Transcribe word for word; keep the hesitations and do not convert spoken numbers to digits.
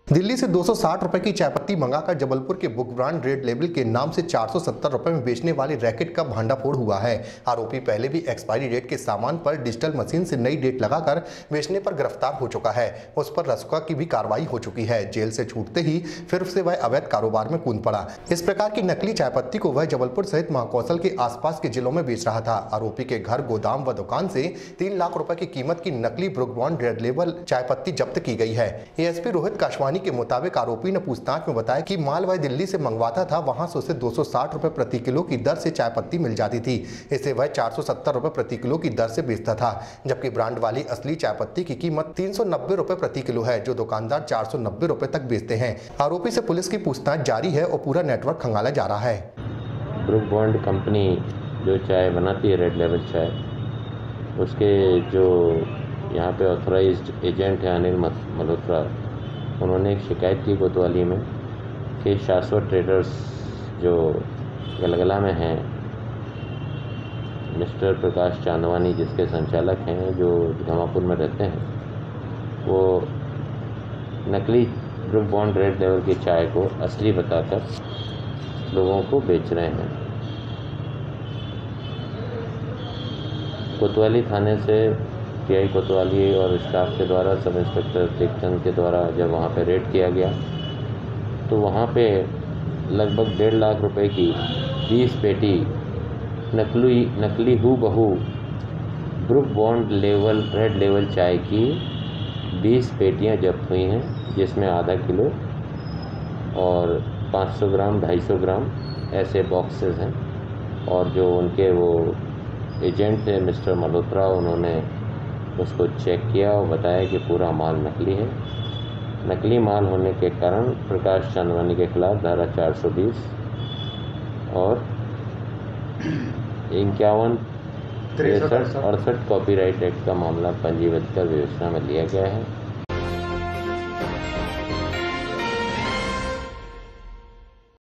दिल्ली से दो सौ साठ रुपए की चायपत्ती मंगाकर जबलपुर के बुक ब्रांड रेड लेबल के नाम से चार सौ सत्तर रुपए में बेचने वाले रैकेट का भांडाफोड़ हुआ है। आरोपी पहले भी एक्सपायरी डेट के सामान पर डिजिटल मशीन से नई डेट लगाकर बेचने पर गिरफ्तार हो चुका है। उस पर रस्का की भी कार्रवाई हो चुकी है। जेल से छूटते ही फिर से वह अवैध कारोबार में कूद पड़ा। इस प्रकार की नकली चायपत्ती को वह जबलपुर सहित महाकौशल के आसपास के जिलों में बेच रहा था। आरोपी के घर, गोदाम व दुकान से तीन लाख रुपए की कीमत की नकली ब्रुक बॉन्ड रेड लेबल चायपत्ती जब्त की गई है। एएसपी रोहित काशवानी के मुताबिक आरोपी ने पूछताछ में बताया कि माल वह दिल्ली से मंगवाता था, वहां से उसे दो सौ साठ रुपए प्रति किलो की दर से चायपत्ती मिल जाती थी। इसे वह चार सौ सत्तर रुपए प्रति किलो की दर से बेचता था, जबकि ब्रांड वाली असली चायपत्ती की कीमत तीन सौ नब्बे रुपए प्रति किलो है, जो दुकानदार चार सौ नब्बे रुपए तक बेचते हैं। आरोपी से पुलिस की पूछताछ जारी है और पूरा नेटवर्क खंगाला जा रहा है। ब्रुक बॉन्ड कंपनी जो चाय बनाती है, रेड लेबल चाय, उसके जो यहाँ पे ऑथराइज्ड एजेंट है अनिल मल्होत्रा, उन्होंने एक शिकायत की कोतवाली में कि शाश्वत ट्रेडर्स जो गलगला में हैं, मिस्टर प्रकाश चांदवानी जिसके संचालक हैं, जो घमापुर में रहते हैं, वो नकली ब्रुक बॉन्ड रेड लेबल की चाय को असली बताकर लोगों को बेच रहे हैं। कोतवाली थाने से पीआई कोतवाली और स्टाफ के द्वारा, सब इंस्पेक्टर टेकचंद के द्वारा जब वहाँ पे रेड किया गया तो वहाँ पे लगभग डेढ़ लाख रुपए की बीस पेटी नकली नकली हूबहू book bond level red level चाय की बीस पेटियाँ जब्त हुई हैं, जिसमें आधा किलो और पाँच सौ ग्राम ढाई सौ ग्राम ऐसे बॉक्सेस हैं। और जो उनके वो एजेंट थे मिस्टर मल्होत्रा, उन्होंने उसको चेक किया और बताया कि पूरा माल नकली है। नकली माल होने के कारण प्रकाश चांदवानी के खिलाफ धारा चार सौ बीस और इक्यावन तिरसठ अड़सठ कॉपीराइट एक्ट का मामला पंजीबद्ध कर विवेचना में लिया गया है।